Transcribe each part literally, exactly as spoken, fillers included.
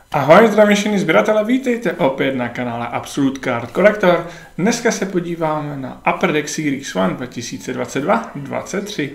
Ahoj, zdravím všechny sběratele, vítejte opět na kanále Absolute Card Collector. Dneska se podíváme na Upper Deck Series one dva tisíce dvacet dva dvacet tři.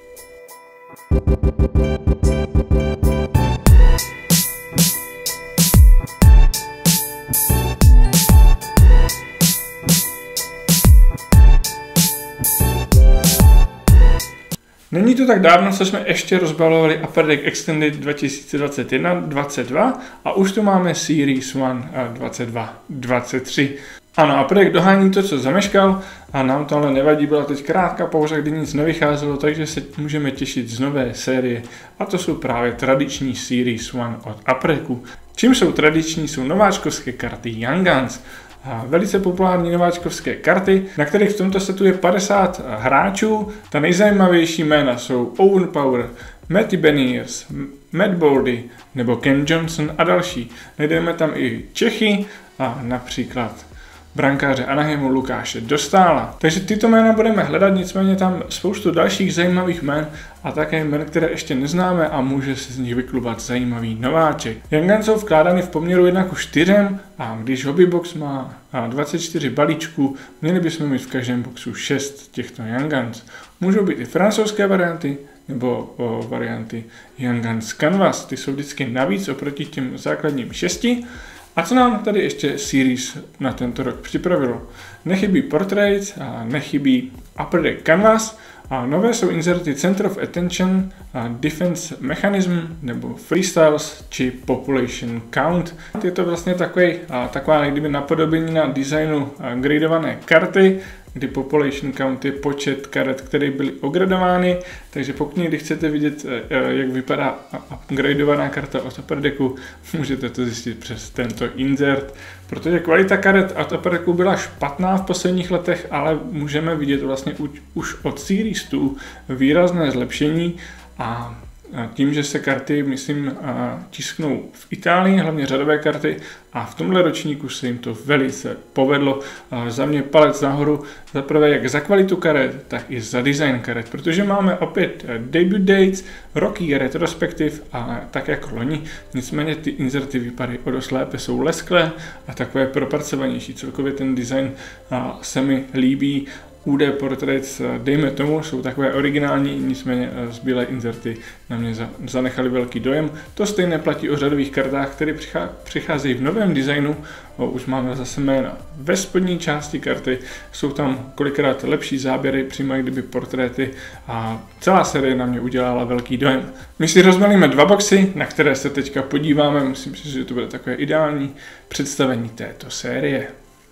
Není to tak dávno, co jsme ještě rozbalovali Upper Deck Extended dva tisíce dvacet jedna dvacet dva a už tu máme Series one dvacet dva dvacet tři. Ano, Upper Deck dohání to, co zameškal, a nám to ale nevadí, byla teď krátká pauza, kdy nic nevycházelo, takže se můžeme těšit z nové série, a to jsou právě tradiční Series one od Upper Decku. Čím jsou tradiční, jsou nováčkovské karty Young Guns. A velice populární nováčkovské karty, na kterých v tomto setu je padesát hráčů. Ta nejzajímavější jména jsou Owen Power, Matty Beniers, Matt Boldy nebo Ken Johnson a další. Najdeme tam i Čechy a například brankáře Anaheimu Lukáše Dostála. Takže tyto jména budeme hledat, nicméně tam spoustu dalších zajímavých jmén a také jmén, které ještě neznáme a může se z nich vyklubat zajímavý nováček. Young Guns jsou vkládány v poměru jedna ku čtyřem a když hobbybox má dvacet čtyři balíčků, měli bychom mít v každém boxu šest těchto Young Guns. Můžou být i francouzské varianty nebo o, varianty Young Guns Canvas, ty jsou vždycky navíc oproti těm základním šesti. A co nám tady ještě Series na tento rok připravilo? Nechybí Portraits, a nechybí Upper Deck Canvas, a nové jsou inzerty Center of Attention, Defense Mechanism nebo Freestyles či Population Count. Je to vlastně takový, taková kdyby napodobení na designu gradované karty, kdy Population Count je počet karet, které byly ogradovány, takže pokud někdy chcete vidět, jak vypadá gradovaná karta od Upper Decku, můžete to zjistit přes tento insert, protože kvalita karet od Upper Decku byla špatná v posledních letech, ale můžeme vidět vlastně už od Series two výrazné zlepšení a tím, že se karty, myslím, tisknou v Itálii, hlavně řadové karty, a v tomhle ročníku se jim to velice povedlo. Za mě palec nahoru, zaprvé jak za kvalitu karet, tak i za design karet, protože máme opět debut dates, roky retrospektiv a tak jako loni, nicméně ty inzerty vypadají o dost lépe, jsou lesklé a takové propracovanější. Celkově ten design se mi líbí. U D Portraits, dejme tomu, jsou takové originální, nicméně zbylé inzerty na mě zanechali velký dojem. To stejné platí o řadových kartách, které přicházejí v novém designu. O, už máme zase jména ve spodní části karty, jsou tam kolikrát lepší záběry, přímo jak kdyby portréty, a celá série na mě udělala velký dojem. My si rozbalíme dva boxy, na které se teďka podíváme, myslím si, že to bude takové ideální představení této série.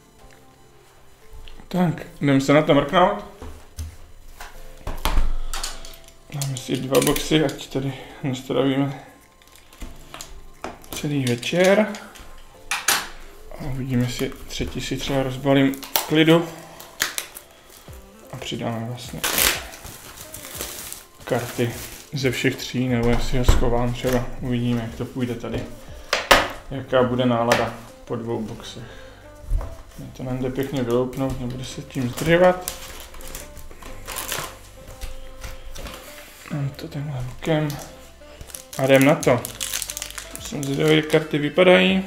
Tak, jdeme se na to mrknout. Dáme si dva boxy, ať tady nestravíme celý večer. A uvidíme, si třetí si třeba rozbalím v klidu. A přidáme vlastně karty ze všech tří, nebo jestli ho schovám třeba. Uvidíme, jak to půjde tady. Jaká bude nálada po dvou boxech. To nám jde pěkně vyloupnout, nebude se tím zdržovat. Dám to tenhle bokem a jdem na to. Jsem zvědavý, jak karty vypadají.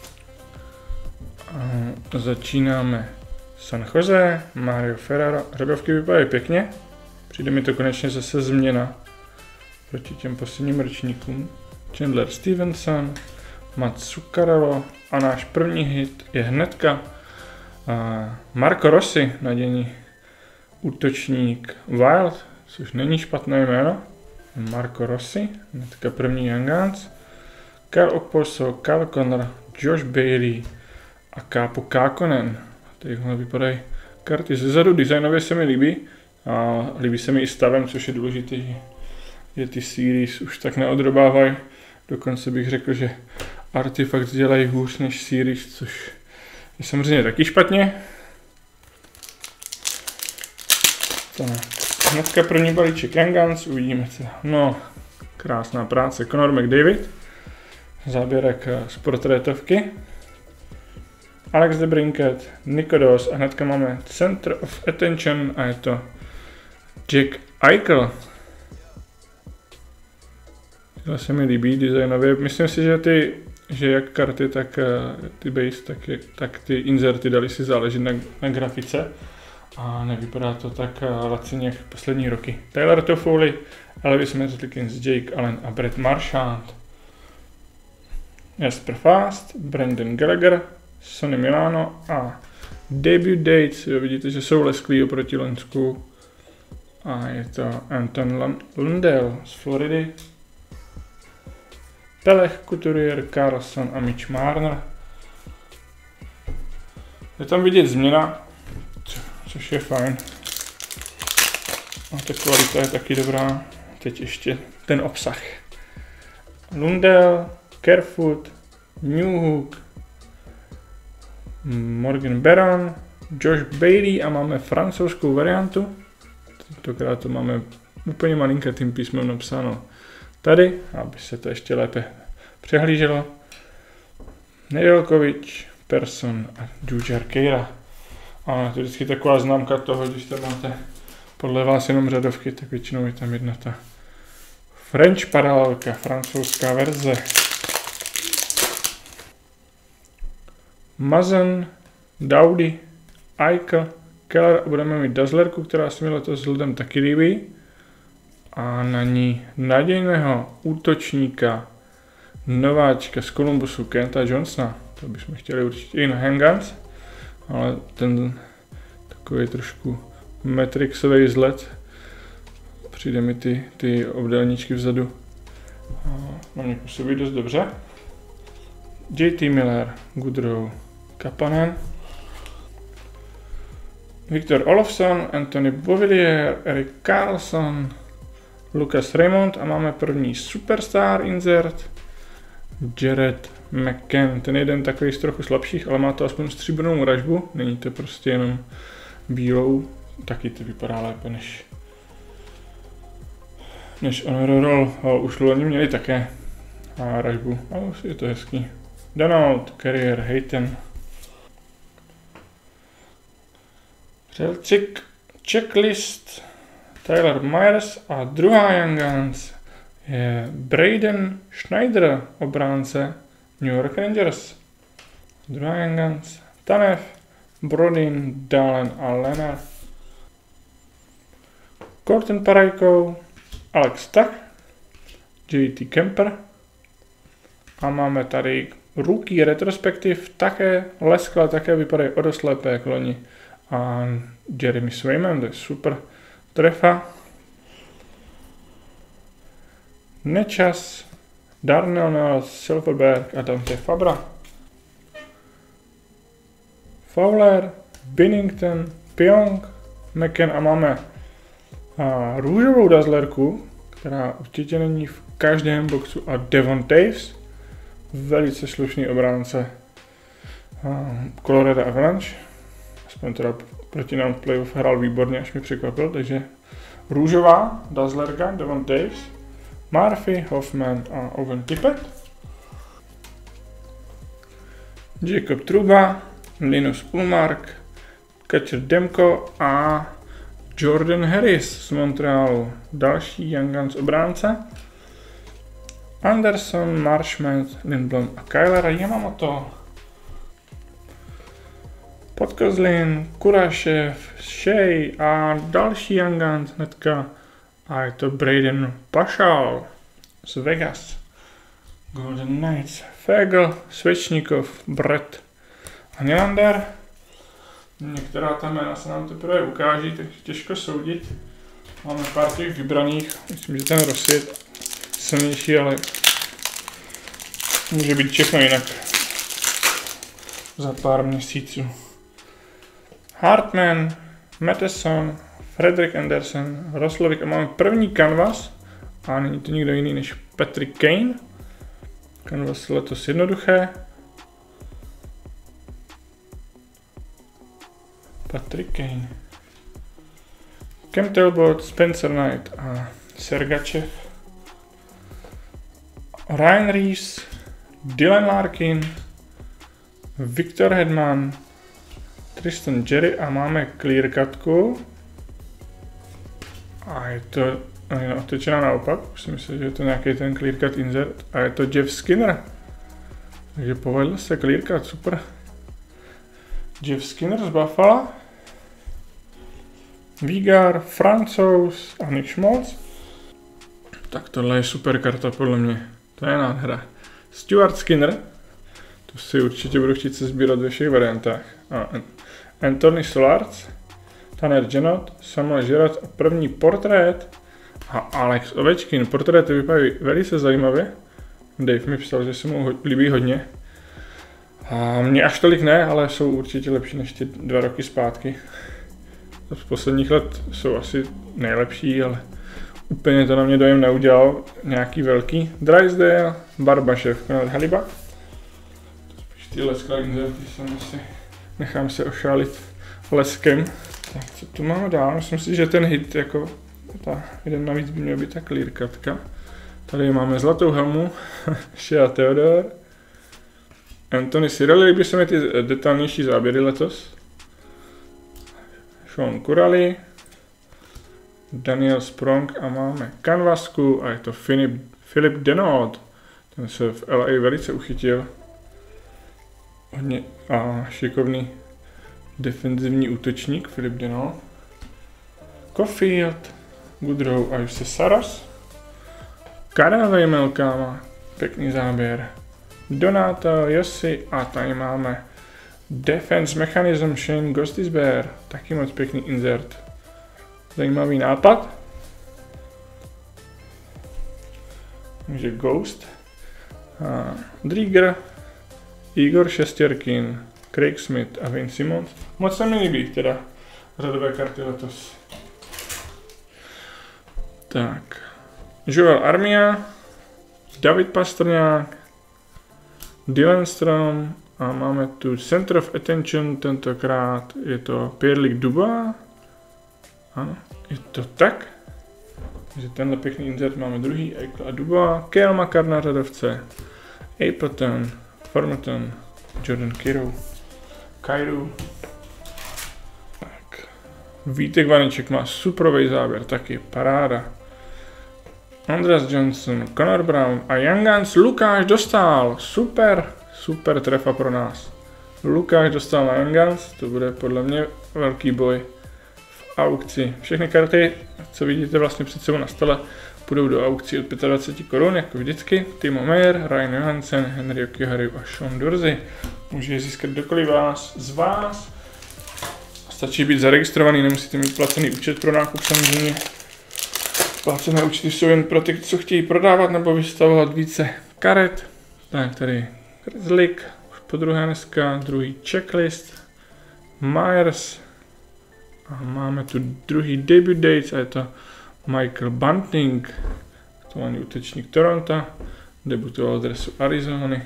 A začínáme San Jose, Mario Ferraro. Řadovky vypadají pěkně. Přijde mi to konečně zase změna proti těm posledním ročníkům. Chandler Stevenson, Mats Zuccarello a náš první hit je hnedka Uh, Marco Rossi, nadějný útočník Wild, což není špatné jméno. Marco Rossi, hnedka první Young Guns. Kyle Okposo, Kyle Connor, Josh Bailey a Kaapo Kähkönen. Tadyhle vypadají karty zezadu, designově se mi líbí. A líbí se mi i stavem, což je důležité, že ty series už tak neodrobávají. Dokonce bych řekl, že Artifact dělají hůř než series, což je samozřejmě taky špatně. Tak, hnedka první balíček Young Guns, uvidíme co. No, krásná práce. Conor McDavid, záběrek z portrétovky. Alex DeBrincat, Nico Daws a hnedka máme Center of Attention a je to Jack Eichel. Tyhle se mi líbí designově. Myslím si, že ty že jak karty, tak ty base, tak, je, tak ty inserty dali si záležet na, na grafice a nevypadá to tak lacině jak poslední roky. Tyler Toffoli, Elvis Merzlikins, Jake Allen a Brett Marchand. Jasper Fast, Brandon Gallagher, Sonny Milano a debut dates, jo, vidíte, že jsou lesklí oproti loňsku. A je to Anton Lundell z Floridy. Pelech, Couturier, Carlson a Mitch Marner. Je tam vidět změna, což je fajn. A ta kvalita je taky dobrá. Teď ještě ten obsah. Lundell, Kerfoot, Newhook, Morgan Barron, Josh Bailey a máme francouzskou variantu. Tentokrát to máme úplně malinkatým písmem napsáno tady, aby se to ještě lépe přehlíželo. Nedělkovič, Person a Jujhar Khaira. A to je vždycky taková známka toho, když tam máte podle vás jenom řadovky, tak většinou je tam jedna ta French paralelka, francouzská verze. Mazen, Dowdy, Eichel, Keller a budeme mít Dazzlerku, která se mi letos vzhledem taky líbí. A na ní nadějného útočníka, nováčka z Columbusu, Kenta Johnsona. To bychom chtěli určitě i na handguns, ale ten takový trošku Matrixový vzhled. Přijde mi ty, ty obdélníčky vzadu. Na mě působí dost dobře. J T Miller, Goodrow, Kapanen, Victor Olofsson, Anthony Beauvillier, Erik Karlsson, Lucas Raymond a máme první superstar insert, Jared McCann. Ten jeden takový z trochu slabších, ale má to aspoň stříbrnou ražbu, není to prostě jenom bílou, taky to vypadá lépe než než Honor Roll. Už loni měli také a ražbu, ale je to hezký. Donald, Carrier, Hayton. Přelcik, checklist, Tyler Myers a druhá Young Guns je Braden Schneider, obránce New York Rangers. Druhá Young Guns, Tanev, Brodin, Dahlen a Leonard. Colton Parayko, Alex Tuch, J T Kemper a máme tady rookie retrospektiv, také leskle, také vypadají o dost lépe jako loni. A Jeremy Swayman, to je super trefa. Nečas, Darnell Nels, Silverberg a Dante Fabra. Fowler, Binnington, Pionk, McCann a máme a růžovou Dazzlerku, která určitě není v každém boxu, a Devon Toews, velice slušný obránce Colorado Avalanche. Aspoň teda proti nám v playoff hrál výborně, až mi překvapil, takže růžová Dazzlerka, Devon Toews, Murphy, Hoffman a Owen Tippett. Jacob Trouba, Linus Ullmark, Catcher Demko a Jordan Harris z Montrealu, další Young Guns obránce. Anderson, Marchment, Lindblom a Kyler Yamamoto. Podkozlin, Kurashev, Shea a další Young Guns hnedka. A je to Braden Paschal z Vegas. Golden Knights, Fegel, Svečníkov, Brett a Nylander. Některá ta jména se nám teprve ukáží, takže těžko soudit. Máme pár těch vybraných, myslím, že ten Rossi je silnější, ale může být všechno jinak za pár měsíců. Hartman, Matheson, Frederik Andersen, Roslovic a máme první canvas a není to nikdo jiný než Patrick Kane. Canvas letos jednoduché. Patrick Kane. Cam Talbot, Spencer Knight a Sergachev. Ryan Reeves, Dylan Larkin, Victor Hedman, Tristan Jerry a máme clear cutku. A je to je otočená naopak, už si myslím, že je to nějaký ten clear cut insert a je to Jeff Skinner Takže povedl se clearkat, super. Jeff Skinner z Buffalo. Vígar, Francouz a Nick Schmaltz. Tak tohle je super karta podle mě. To je nádhera. Stuart Skinner. To si určitě budu chtít se sbírat ve všech variantách. A Anthony Solarz. Tanner Janot, Samuel Girard a první portrét. A Alex Ovečkin. Portréty vypadají velice zajímavě. Dave mi psal, že se mu líbí hodně. A mě až tolik ne, ale jsou určitě lepší než ty dva roky zpátky. Z posledních let jsou asi nejlepší, ale úplně to na mě dojem neudělal. Nějaký velký. Drysdale, Barbašev, Konrad Halibak. Spíš ty lesklé inzerty jsem si nechám se ošálit leskem. Tak co tu máme dál? Myslím si, že ten hit jako ta jeden navíc by měl být ta clear cutka. Tady máme zlatou helmu, Shea Theodore, Anthony Cirelli, líbí se mi ty detailnější záběry letos. Sean Kurali, Daniel Sprong a máme kanvasku a je to Philip, Philip Denaud. Ten se v L A velice uchytil. Hodně a šikovný defenzivní útočník Philip Denaud. Caulfield, Goodrow a Jose Saras. Karel Vejmelka má pěkný záběr. Donato, Josi a tady máme Defense Mechanism Shane Gostisbehere. Taky moc pěkný insert. Zajímavý nápad. Takže Ghost. A Drieger, Igor Šestěrkin, Craig Smith a Wayne Simmons. Moc se mi líbí teda řadové karty letos. Tak. Joel Armia, David Pastrňák, Dylan Strom a máme tu Center of Attention, tentokrát je to Pierre-Luc Dubois. Ano, je to tak. Takže tenhle pěkný insert máme druhý, Eichel a Dubois, Cale Makar na řadovce, Appleton, Formerton, Jordan Kyrou, Kyrou. Tak. Vítek Vaníček má superový záběr, taky paráda. Andreas Johnson, Connor Brown a Young Guns Lukáš Dostál. Super, super trefa pro nás. Lukáš Dostál na Young Guns, to bude podle mě velký boj v aukci. Všechny karty, co vidíte vlastně před sebou na stole, půjdou do aukcí od dvacet pět korun, jako vždycky. Timo Meyer, Ryan Johansen, Henry Okihary a Sean Dorsey. Může je získat kdokoliv vás z vás. Stačí být zaregistrovaný, nemusíte mít placený účet pro nákup samozřejmě. Placené účty jsou jen pro ty, co chtějí prodávat nebo vystavovat více karet. Tak tady Kreslik, už po druhé dneska, druhý checklist, Myers a máme tu druhý debut dates a je to Michael Bunting, aktuální útočník Toronto, debutoval v dresu Arizony.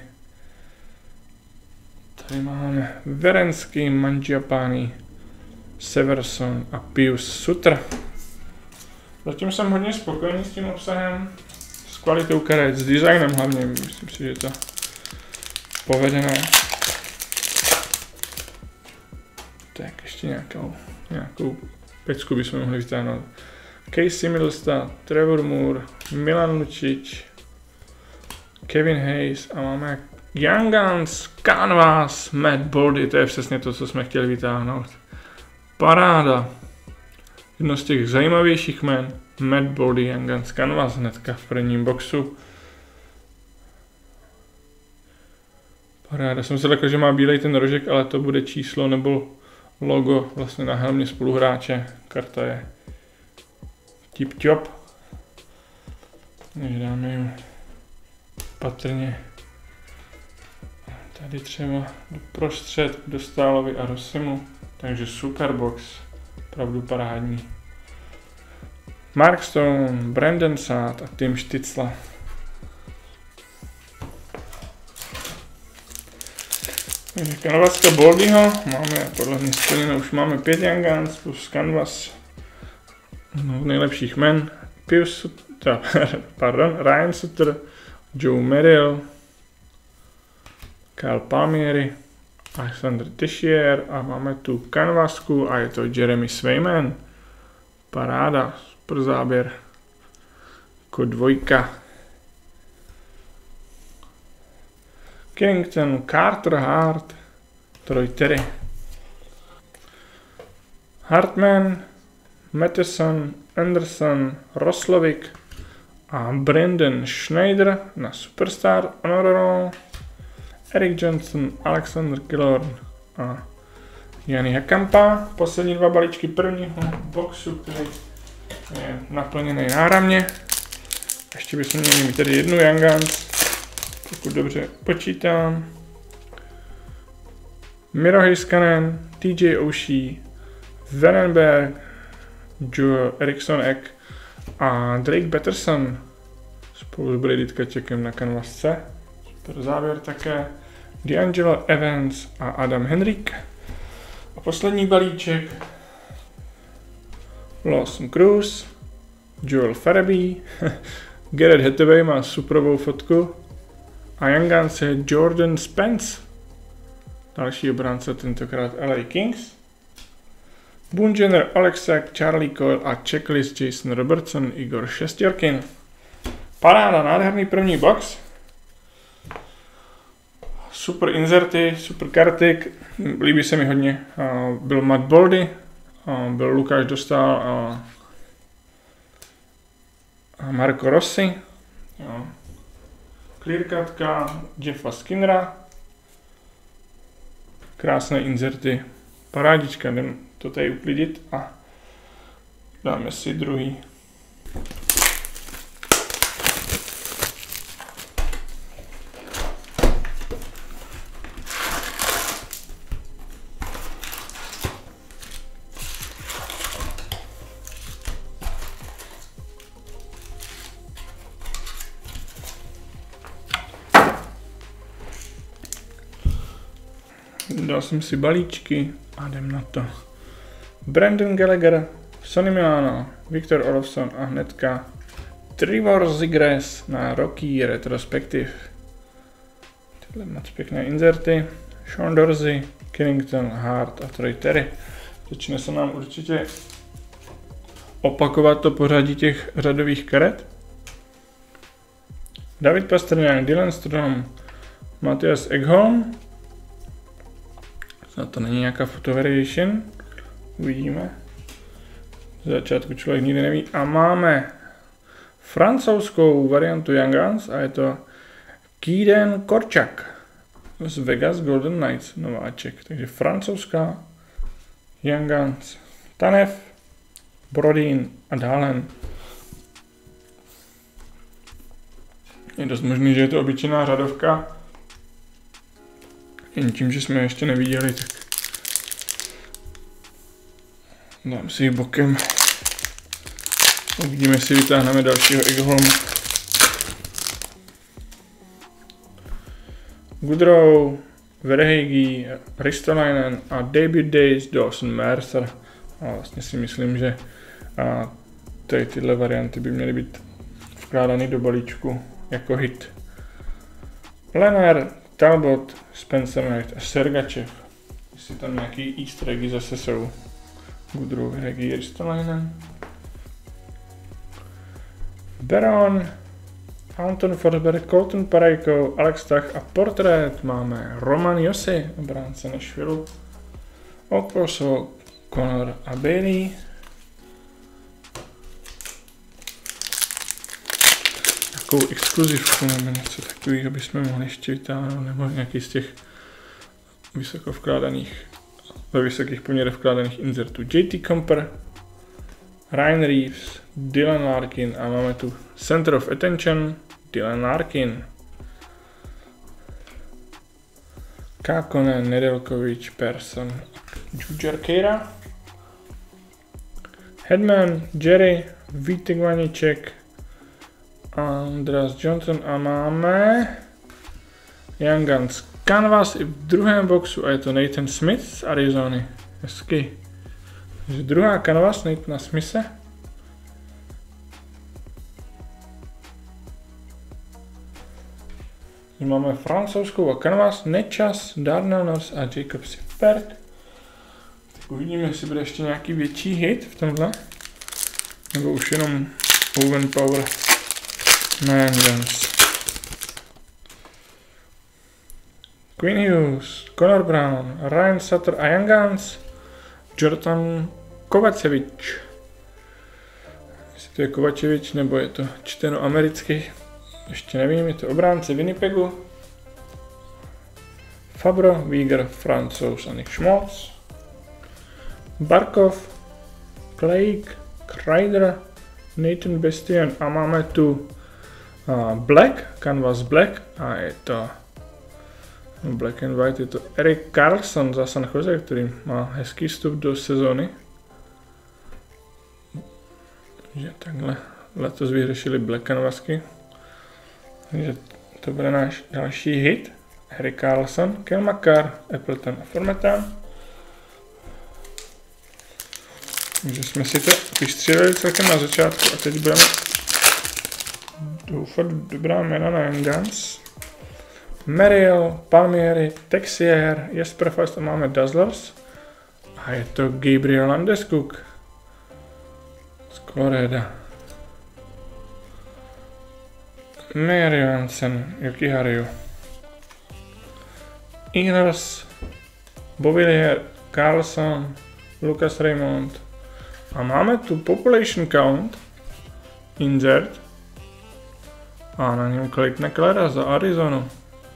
Tady máme Verensky, Mangiapane, Severson a Pius Sutter. Zatím jsem hodně spokojený s tím obsahem, s kvalitou karet, s designem hlavně, myslím si, že je to povedené. Tak ještě nějakou, nějakou pecku bychom mohli vytáhnout. Casey Middlestad, Trevor Moore, Milan Lucic, Kevin Hayes a máme Young Guns, Canvas, Matt Boldy, to je přesně to, co jsme chtěli vytáhnout. Paráda. Jedno z těch zajímavějších jmen, Matt Boldy, Young Guns Canvas, hnedka v prvním boxu. Paráda, jsem se řekl, že má bílej ten rožek, ale to bude číslo nebo logo vlastně na helmě spoluhráče. Karta je tip top. Takže dáme jim patrně tady třeba do prostřed, do Stálovi a Rossimu. Takže Superbox, opravdu parádní. Mark Stone, Brandon Saad a Tim Stützle. Takže kanvaska Boldyho máme podle mě splněno, už máme pět Young Guns plus Canvas. No, nejlepších men. Pius Sutter, pardon, Ryan Sutter, Joe Merrill, Kyle Palmieri, Alexander Teixeira a máme tu kanvasku a je to Jeremy Swayman. Paráda, super záběr. Jako dvojka. Kennington, Carter Hart, Troy Terry. Hartman, Matheson, Anderson, Roslovic a Brandon Schneider na Superstar Honor. Eric Johnson, Alexander Killorn a Jani Hakampa. Poslední dva balíčky prvního boxu, který je naplněný náramně. Ještě bychom měli mít tady jednu Young Guns, pokud dobře počítám. Miro Heiskanen, T J Oshie, Vandenberg, Joe Eriksson Ek a Drake Batterson spolu s Brady Tkačekem na kanvasce. Super závěr také. D'Angelo Evans a Adam Henrik. A poslední balíček. Lawson Cruz, Joel Farabee, Garrett Hathaway má superovou fotku a Young Guns je Jordan Spence. Další obránce, tentokrát L A Kings. Boone Jenner, Alexak, Charlie Coyle a checklist Jason Robertson, Igor Šestěrkin. Paráda, nádherný první box. Super inserty, super karty, líbí se mi hodně. Byl Matt Boldy, byl Lukáš Dostal a Marco Rossi. Clearcutka Jeffa Skinnera. Krásné inserty. Parádička, jdem to tady uklidit a dáme si druhý. Dal jsem si balíčky a jdem na to. Brandon Gallagher, Sonny Milano, Viktor Olofsson a hnedka Trevor Zegras na Rocky Retrospective. Tyhle moc pěkné inserty. Sean Dorsey, Kennington, Hart a Troy Terry. Začne se nám určitě opakovat to pořadí těch řadových karet. David Pastrňák, Dylan Strom, Matthias Ekholm. Snad to není nějaká photo variation. Uvidíme. Z začátku člověk nikdy neví. A máme francouzskou variantu Young Guns a je to Kýden Korčak z Vegas Golden Knights, nováček. Takže francouzská Young Guns. Tanev, Brodin a Dahlen. Je dost možný, že je to obyčejná řadovka. Jen tím, že jsme ještě neviděli, tak dám si ji bokem. Uvidíme, jestli vytáhneme dalšího Ekholma. Goodrow, Verhage, Ristolainen a debut days Dawson Mercer. A vlastně si myslím, že a tady tyhle varianty by měly být vkládány do balíčku jako hit. Leonard, Talbot, Spencer Knight a Sergachev. Jestli tam nějaký easter eggy zase jsou. Goodrow, Verhage, Ristolainen. Baron, Anton Forsberg, Colton Parayko, Alex Tach a portrét máme Roman Josi, obránce Nashville, Okposo, Connor a Bailey. Takovou exkluzivku nebo něco takového bychom mohli ještě vytáhnout, nebo nějaký z těch vysoko vkládaných, ve vysokých poměrech vkládaných insertů. J T Comper, Ryan Reeves, Dylan Larkin a máme tu Center of Attention, Dylan Larkin. Kakkonen, Nedeljkovic, Persson, Jujhar Khaira. Hedman, Jerry, Vítek Vaněček, Andreas Johnson a máme Young Guns Canvas i v druhém boxu a je to Nathan Smith z Arizony. Hezky. Takže druhá Canvas Nathana Smithe. Máme francouzskou a Canvas, Nečas, Darnell Nurse a Jacob Sifberg. Tak uvidíme, jestli bude ještě nějaký větší hit v tomhle. Nebo už jenom Owen Power na Young Guns. Quinn Hughes, Connor Brown, Ryan Sutter a Young Guns, Jordan Kovacevic. Jestli to je Kovacevic, nebo je to čteno americky, ještě nevím, je to obránce Winnipegu. Fabro, Wieger, Francouz a Nick Schmaltz. Barkov, Blake, Kreider, Nathan Bastian a máme tu uh, Black, Canvas Black a je to Black and White, je to Erik Karlsson za San Jose, který má hezký vstup do sezóny. Takže takhle letos vyřešili Black Canvasky. Takže to bude náš další hit. Erik Karlsson, Kel Makar, Appleton a Formetan. Takže jsme si to vystříleli celkem na začátku a teď budeme doufat dobrá jména na Young Guns. Merrill, Palmieri, Texier, Jesper Fast a máme Dazzlers. A je to Gabriel Landeskog z Colorada. Mary Johansson, Yuki Hariu. Ehlers, Bovillier, Carlson, Lucas Raymond. A máme tu Population Count, Insert. A na něm Claytona Kellera za Arizonu.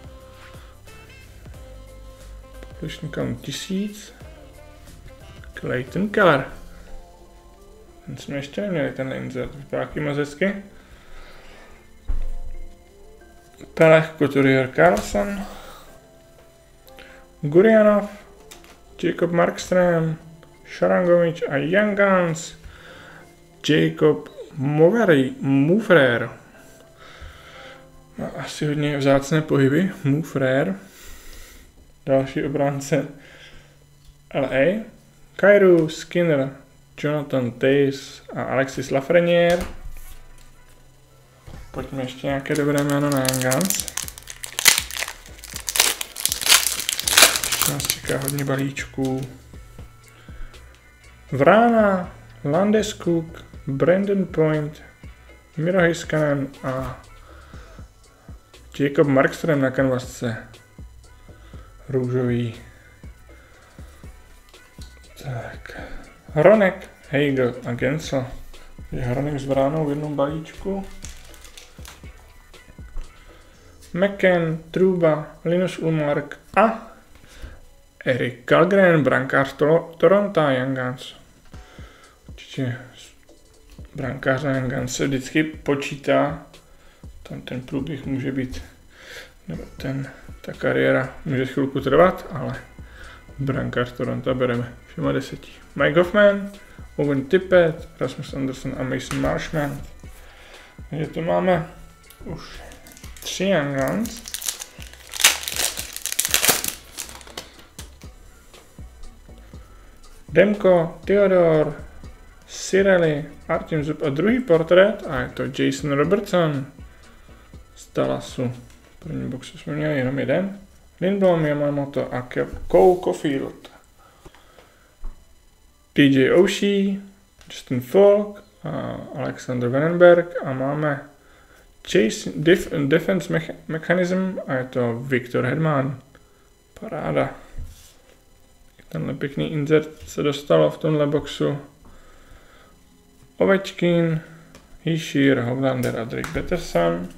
Population Count tisíc. Clayton Keller. Ten jsme ještě neměli, ten insert. Vypadá taky moc hezky. Pelech, Couturier, Carlson. Gurianov, Jacob Markström, Sharangovic a Young Guns. Jacob Movery, Mufrer. Asi hodně vzácné pohyby. Mufrer. Další obránce L A. Kairu, Skinner, Jonathan Toews a Alexis Lafreniere. Pojďme ještě nějaké dobré jméno na Young Guns. Ještě nás čeká hodně balíčků. Vrana, Landeskog, Brandon Point, Miro Heiskanen a Jacob Markström na kanvasce. Růžový. Tak. Hronek, Hagel a Gensel. Je Hronek s Vránou v jednom balíčku. McCann, Trouba, Linus Ullmark a Erik Kallgren, brankář Toronto Young Guns. Určitě brankář Young Guns se vždycky počítá. Tam ten průběh může být, nebo ten, ta kariéra může chvilku trvat, ale brankář Toronto bereme všema deseti. Mike Hoffman, Owen Tippett, Rasmus Andersson a Mason Marshman. Takže to máme už tři Young Guns. Demko, Theodor, Cirelli, Artem Zub a druhý portrét a je to Jason Robertson z Dallasu. První boxu jsme měli jenom jeden. Lindblom, Yamamoto a Cole Caulfield. T J Oshie, Justin Falk a Alexander Vandenberg a máme Chase Def Defense Mecha Mechanism a je to Victor Hedman. Paráda. Tenhle pěkný insert se dostalo v tomhle boxu. Ovečkin, Hischier, Hovlander a Drake Peterson.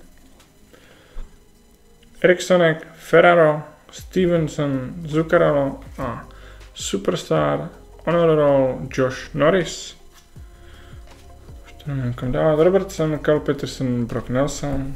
Erikssonek, Ferraro, Stevenson, Zuccarello a Superstar Honor Roll Josh Norris. Už to nevím kam dávat. Robertson, Carl Peterson, Brock Nelson.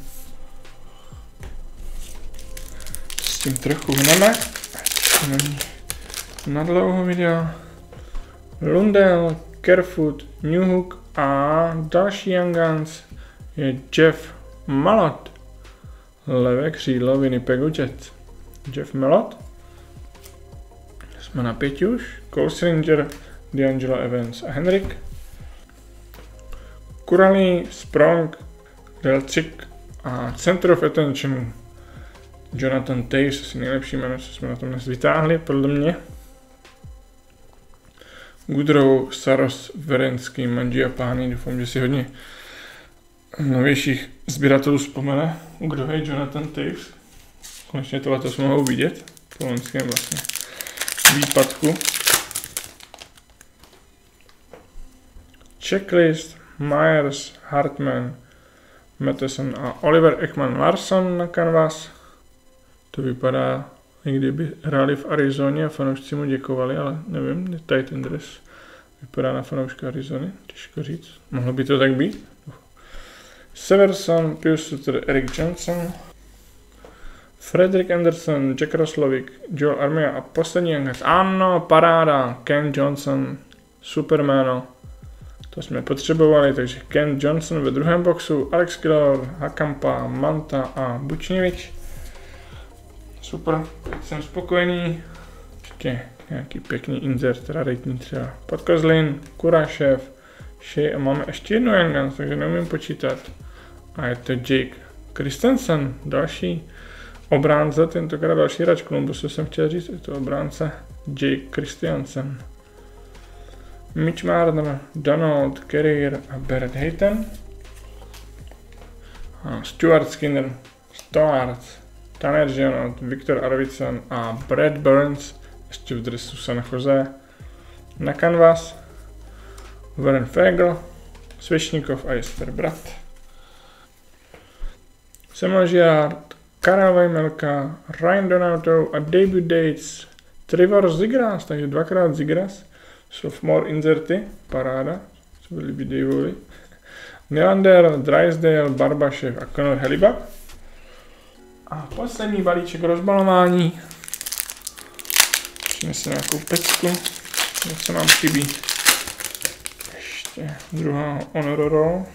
S tím trochu hneme. To není na dlouho video. Lundell, Kerfoot, Newhook a další Young Guns je Jeff Malott. Levé křídlo Winnipegu Jets. Jeff Malott. Jsme na pěti už. Cole Sillinger, D'Angelo Evans a Henrik. Kurali, Sprong, Delcik a Center of Attention Jonathan Toews, asi nejlepší jméno, co jsme na tom dnes vytáhli, podle mě. Goodrow, Saros, Verenský, Mangiapane, doufám, že si hodně novějších sběratelů vzpomene, kdo je Jonathan Toews. Konečně to letos mohou vidět. po loňském vlastně výpadku. Checklist, Myers, Hartman, Matheson a Oliver Ekman Larsson na kanvas. To vypadá, i kdyby hráli v Arizoně a fanoušci mu děkovali, ale nevím, tady ten dres vypadá na fanouška Arizony, těžko říct. Mohlo by to tak být? Severson, Pius Suter, Erik Johnson, Fredrik Anderson, Jack Roslovic, Joel Armia a poslední Young. Ano, paráda, Ken Johnson, Supermano. To jsme potřebovali, takže Ken Johnson ve druhém boxu, Alex Killor, Hakampa, Manta a Bučněvič. Super, teď jsem spokojený. Ještě nějaký pěkný insert, raritní třeba Podkozlin, Kurašev, Shea a máme ještě jednu Young Guns, takže neumím počítat. A je to Jake Christensen, další obránce, tentokrát další hráč Columbusu jsem chtěl říct, je to obránce Jake Christensen. Mitch Marner, Donald Carrier a Barrett Hayton. A Stuart Skinner, Stolarz, Tanner Jeannot, Viktor Arvidsson a Brad Burns, ještě v dresu San Jose. Na kanvas Warren Fagel, Svečníkov a Jesper Bratt. Samuel Girard, Karel Vejmelka, Ryan Donato a debut dates Trevor Zegras, takže dvakrát Zegras. Sophomore inserty, paráda, co by líbí Daveovi. Nylander, Drysdale, Barbašev a Conor Hellebuyck. A poslední balíček rozbalování. Přijme si nějakou pecku, co nám chybí. Ještě druhá honor roll.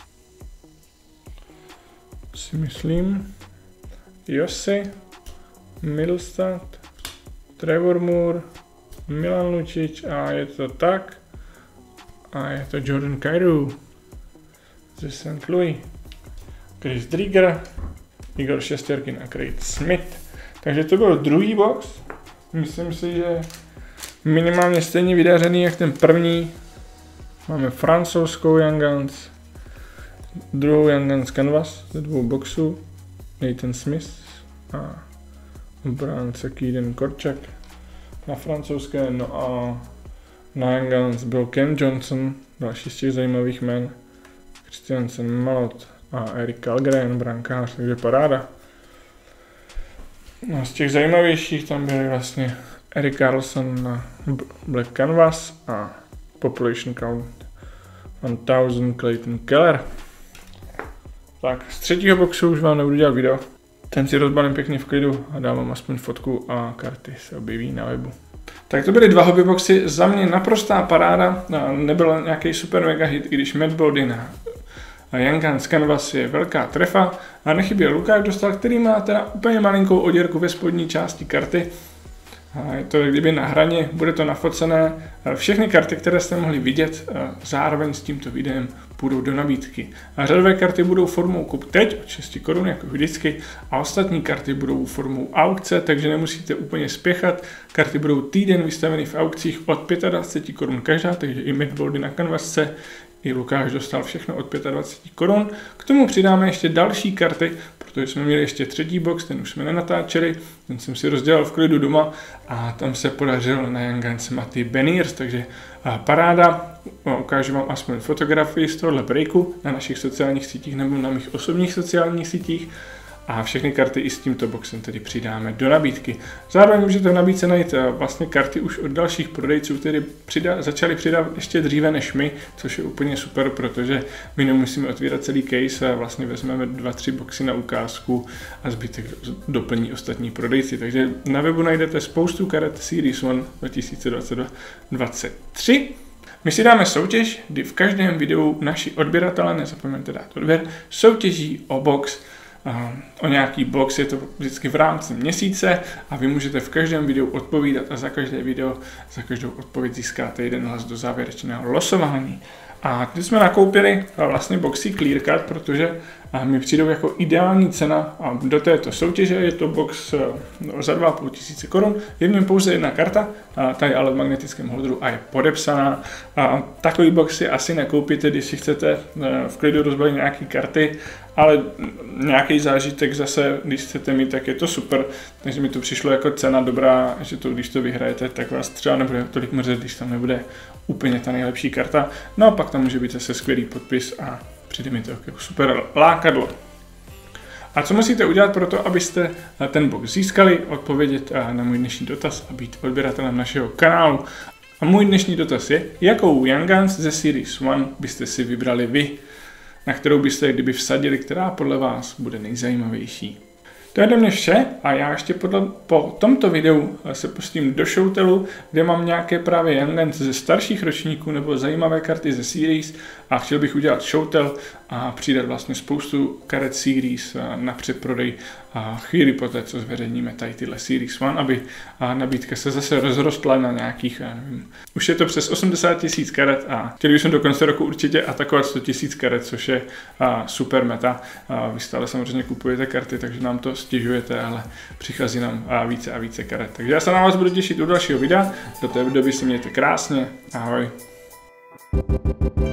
Si myslím. Josi, Middlestad, Trevor Moore, Milan Lucic a je to tak. A je to Jordan Kyrou ze Saint Louis. Chris Driedger, Igor Shesterkin a Craig Smith. Takže to byl druhý box. Myslím si, že minimálně stejně vydařený jak ten první. Máme francouzskou Young Guns, druhou Young Guns Canvas ze dvou boxů, Nathan Smith a obránce Keiden Korčak na francouzské, no a na Young Guns byl Ken Johnson, další z těch zajímavých jmen, Christiansen Malot a Erik Kallgren, brankář, takže paráda. No, z těch zajímavějších tam byly vlastně Erik Karlsson na Black Canvas a Population Count tisíc Clayton Keller. Tak, z třetího boxu už vám nebudu dělat video. Ten si rozbalím pěkně v klidu a dám vám aspoň fotku a karty se objeví na webu. Tak to byly dva hobbyboxy, za mě naprostá paráda, nebyl nějaký super mega hit, i když Matt Boldy a Young Guns Canvas je velká trefa a nechyběl Lukáš Dostal, který má teda úplně malinkou oděrku ve spodní části karty. A je to kdyby na hraně, bude to nafocené. Všechny karty, které jste mohli vidět, zároveň s tímto videem půjdou do nabídky. A řadové karty budou formou kup teď od šest korun jako vždycky a ostatní karty budou formou aukce, takže nemusíte úplně spěchat. Karty budou týden vystaveny v aukcích od dvacet pět korun každá, takže i Matt Boldy na kanvasce, i Lukáš Dostal všechno od dvacet pět korun. K tomu přidáme ještě další karty, protože jsme měli ještě třetí box, ten už jsme nenatáčeli, ten jsem si rozdělal v klidu doma a tam se podařil na Young Guns Matty Beniers, takže paráda, ukážu vám aspoň fotografii z tohohle breaku na našich sociálních sítích nebo na mých osobních sociálních sítích a všechny karty i s tímto boxem tedy přidáme do nabídky. Zároveň můžete v nabídce najít vlastně karty už od dalších prodejců, kteří přida, začali přidávat ještě dříve než my, což je úplně super, protože my nemusíme otvírat celý case a vlastně vezmeme dva, tři boxy na ukázku a zbytek doplní ostatní prodejci. Takže na webu najdete spoustu karet Series One dva tisíce dvacet dva dvacet tři. My si dáme soutěž, kdy v každém videu naši odběratele, nezapomeňte dát odběr, soutěží o box, o nějaký box, je to vždycky v rámci měsíce a vy můžete v každém videu odpovídat a za každé video, za každou odpověď získáte jeden hlas do závěrečného losování. A teď jsme nakoupili vlastně boxy Clear Cut, protože mi přijdou jako ideální cena a do této soutěže je to box za dva a půl tisíce korun, je v něm pouze jedna karta, tady ale v magnetickém holderu a je podepsaná. A takový box si asi nekoupíte, když si chcete v klidu rozbalit nějaké karty ale nějaký zážitek zase, když chcete mít, tak je to super. Takže mi to přišlo jako cena dobrá, že to, když to vyhrajete, tak vás třeba nebude tolik mrzet, když tam nebude úplně ta nejlepší karta. No a pak tam může být zase skvělý podpis a přijde mi to jako super lákadlo. A co musíte udělat pro to, abyste ten box získali? Odpovědět na můj dnešní dotaz a být odběratelem našeho kanálu. A můj dnešní dotaz je, jakou Young Guns ze Series one byste si vybrali vy, na kterou byste kdyby vsadili, která podle vás bude nejzajímavější. To je ode mě vše a já ještě podle, po tomto videu se pustím do Showtelu, kde mám nějaké právě Young Guns ze starších ročníků nebo zajímavé karty ze Series a chtěl bych udělat Showtel a přidat vlastně spoustu karet Series na předprodej a chvíli poté, co zveřejníme tady tyhle Series one, aby nabídka se zase rozrostla na nějakých, já nevím, už je to přes osmdesát tisíc karet a chtěli bychom do konce roku určitě atakovat sto tisíc karet, což je super meta. Vy stále samozřejmě kupujete karty, takže nám to stěžujete, ale přichází nám více a více karet. Takže já se na vás budu těšit u dalšího videa, do té doby si mějte krásně, ahoj.